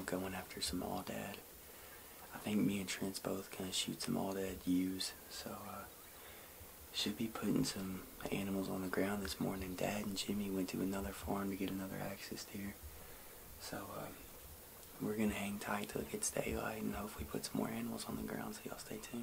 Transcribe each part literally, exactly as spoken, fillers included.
going after some all-dad. I think me and Trent's both gonna shoot some all-dad ewes, so uh, should be putting some animals on the ground this morning. Dad and Jimmy went to another farm to get another axis deer, so uh, we're gonna hang tight till it gets daylight and hopefully put some more animals on the ground, so y'all stay tuned.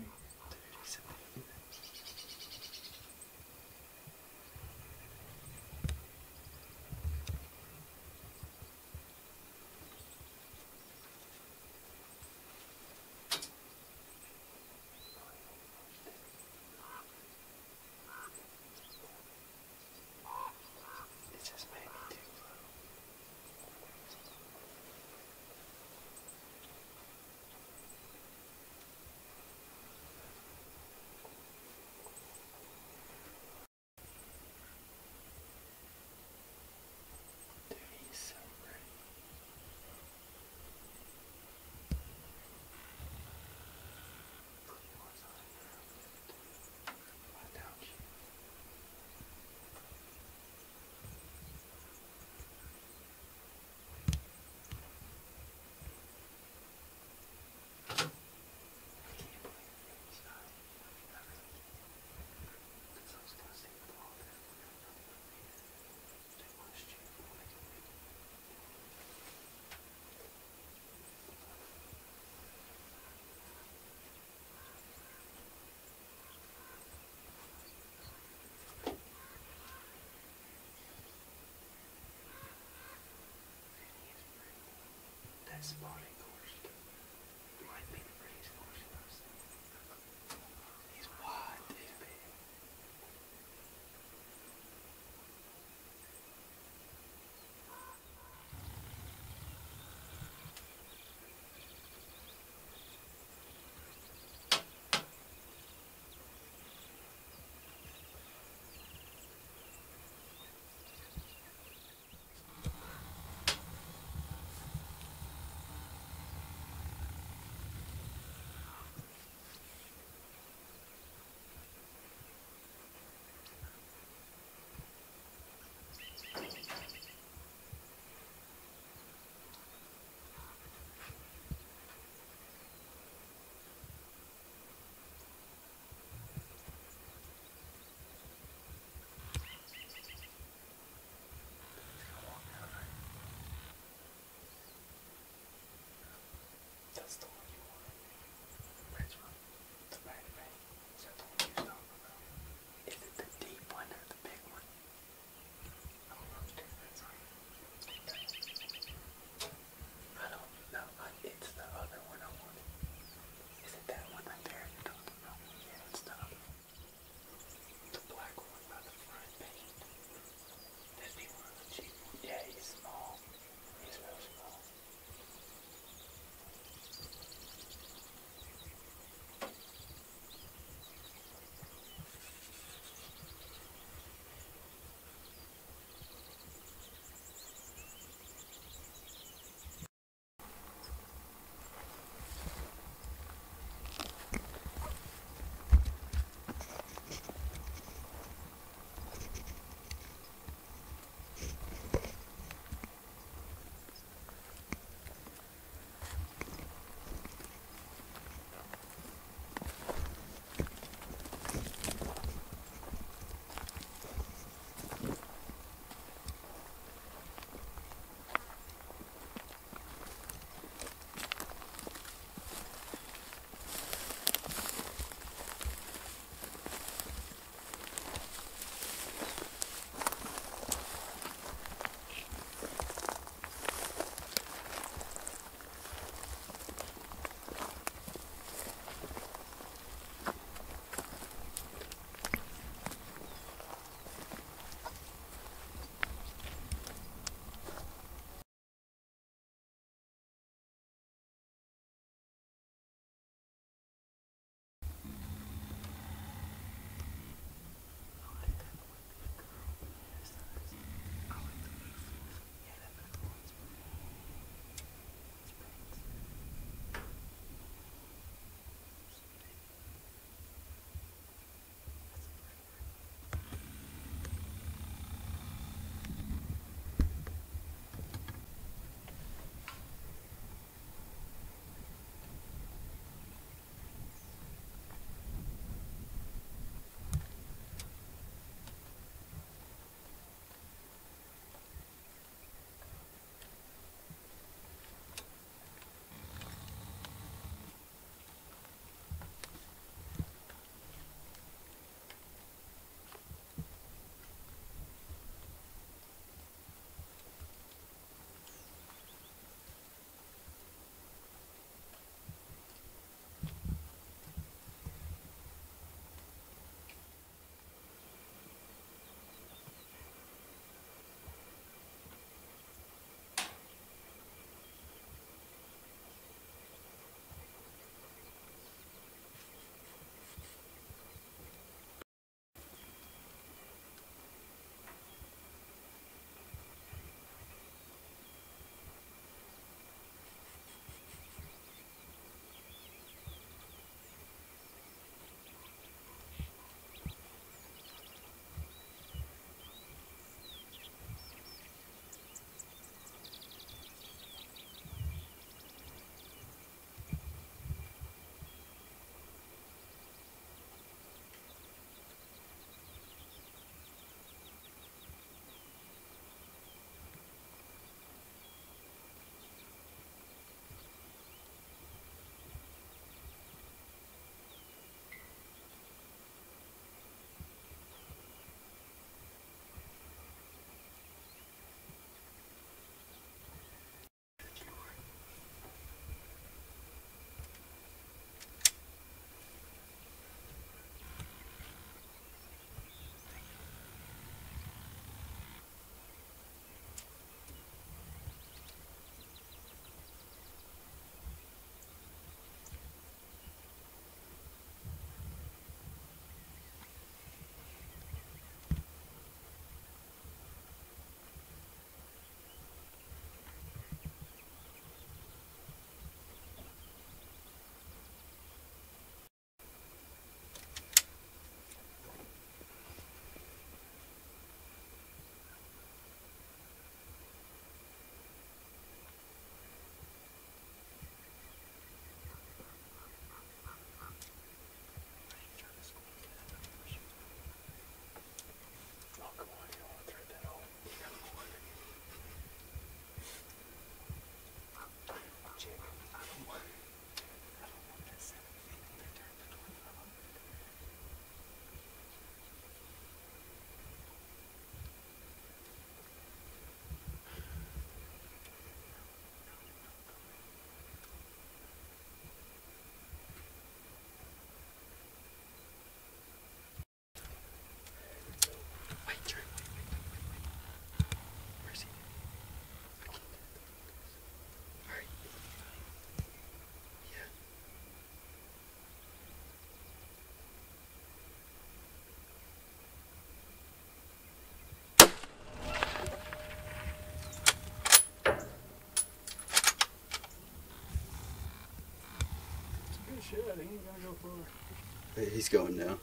Good shot. He ain't gonna go far. Hey, he's going now.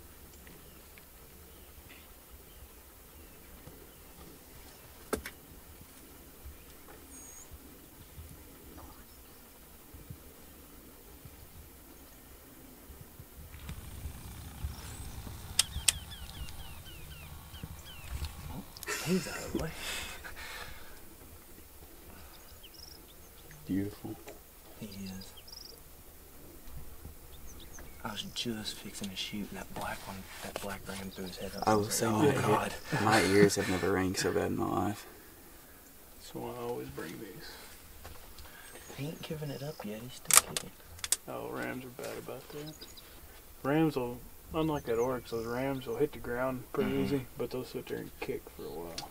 He's out of the way. Beautiful. He is. I was just fixing to shoot, and that black one, that black ram through his head up. I will say, oh my, God. Ear, my ears have never rang so bad in my life. That's why I always bring these. He ain't giving it up yet. He's still kicking. Oh, rams are bad about that. Rams will, unlike that oryx, those rams will hit the ground pretty Mm-hmm. easy, but they'll sit there and kick for a while.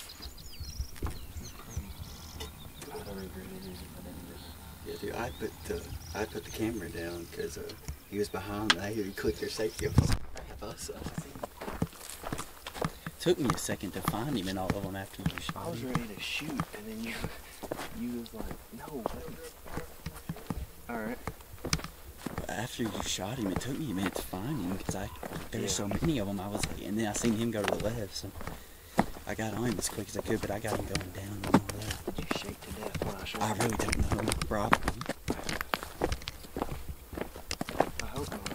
Yeah, dude, I put the I put the camera down because uh, he was behind. And I hear you click your safety. I was like, crap, I saw it. Took me a second to find him in all of them after you shot I was him. ready to shoot, and then you, you was like, no, wait. All right. After you shot him, it took me a minute to find him because I there were Yeah. so many of them. I was like, and then I seen him go to the left, so I got on him as quick as I could. But I got him going down and all that. Did you shake to death when I shot I you? really don't know, probably. I hope not.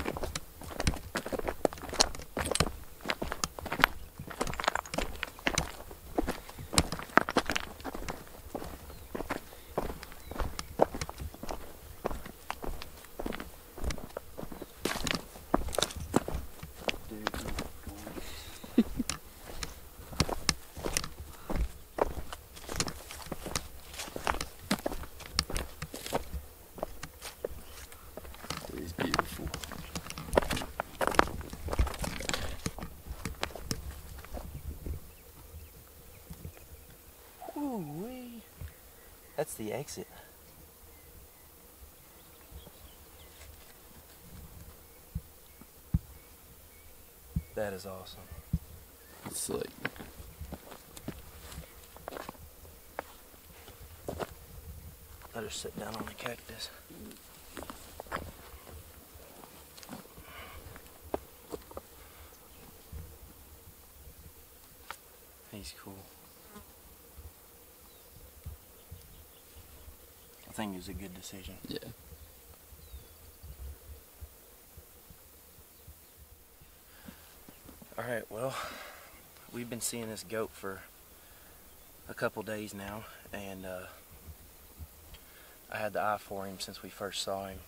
It is beautiful. Ooh-wee. That's the exit. That is awesome. It's like Let her sit down on the cactus. He's cool. I think it was a good decision. yeah. Alright, well, we've been seeing this goat for a couple days now, and uh, I had the eye for him since we first saw him,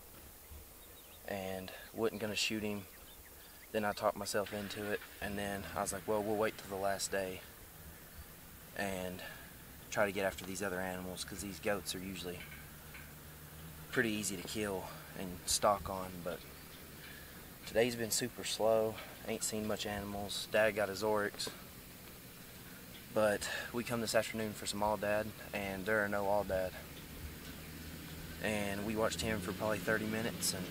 and wasn't going to shoot him. Then I talked myself into it, and then I was like, well, we'll wait till the last day and try to get after these other animals, because these goats are usually pretty easy to kill and stalk on, but today's been super slow. Ain't seen much animals. Dad got his oryx, but we come this afternoon for some all-dad, and there are no all-dad. And we watched him for probably thirty minutes, and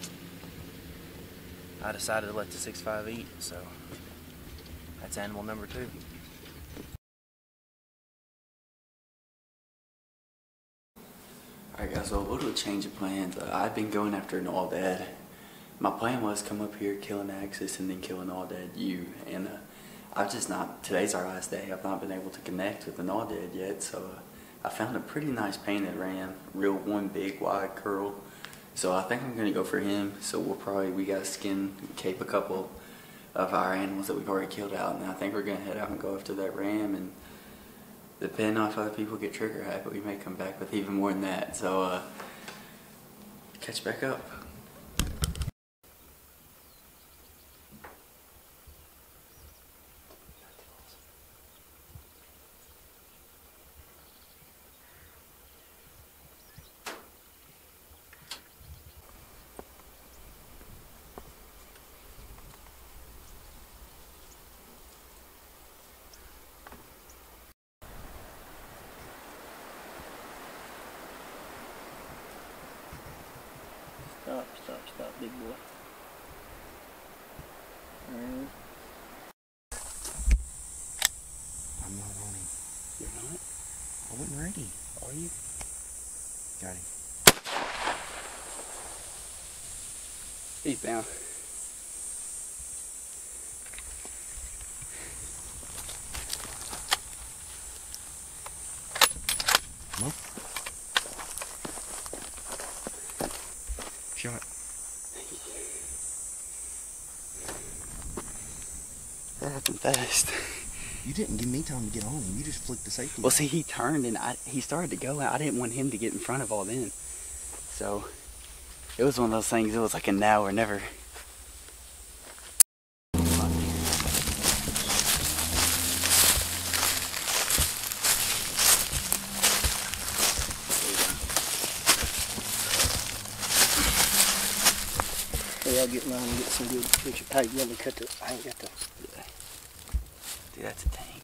I decided to let the six five eat, so that's animal number two. Alright guys, so a little change of plans. Uh, I've been going after an all-dad. My plan was come up here, kill an axis, and then kill an all-dad ewe. And uh, I've just not, today's our last day, I've not been able to connect with an all-dad yet. So uh, I found a pretty nice painted ram, real one big wide curl. So I think I'm going to go for him. So we'll probably, we got to skin, cape a couple of our animals that we've already killed out. And I think we're going to head out and go after that ram. And depending on if other people get trigger happy, we may come back with even more than that. So uh, catch back up. Stop, stop, stop, big boy. Alright. I'm not on him. You're not? I wasn't ready. Are you? Got him. He's down. Come on. Shot. That happened fast. You didn't give me time to get on him. You just flicked the safety. Well, see, he turned and I, he started to go. I didn't want him to get in front of all then. So, it was one of those things, it was like a now or never. Hey, I'll get mine and get some good pictures. Hey, let me cut the, I ain't got the. Dude, that's a tank.